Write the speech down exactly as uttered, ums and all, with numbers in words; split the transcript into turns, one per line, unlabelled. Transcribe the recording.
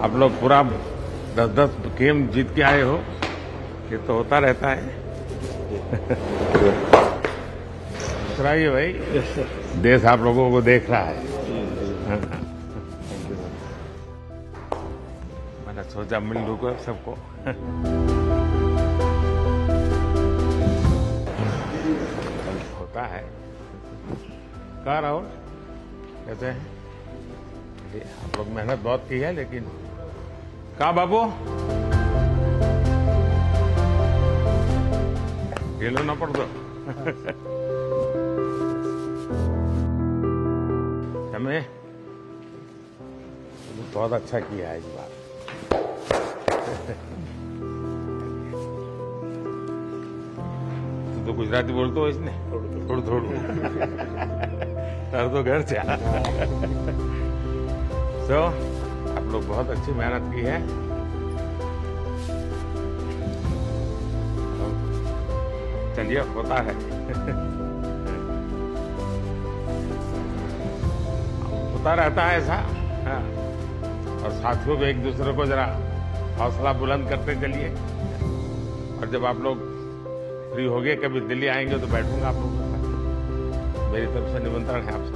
आप लोग पूरा दस दस गेम जीत के आए हो, ये तो होता रहता है। मुस्कुराइए भाई, देश आप लोगों को देख रहा है। मैंने सोचा मिल लूँ सबको। होता है। कहाँ राहुल, कहते हैं आप लोग मेहनत बहुत की है, लेकिन कहाँ बाबू, ये लो ना पड़ दो। हमें बहुत अच्छा किया है इस बार। तू तो गुजराती बोलते हो इसने थोड़ा थोड़ा तर तो घर से। तो आप लोग बहुत अच्छी मेहनत की है। चलिए, होता है। होता रहता है ऐसा। हाँ। और साथियों को एक दूसरे को जरा हौसला बुलंद करते चलिए। और जब आप लोग फ्री हो गए, कभी दिल्ली आएंगे तो बैठूंगा आप लोगों के साथ। मेरी तरफ से निमंत्रण है आप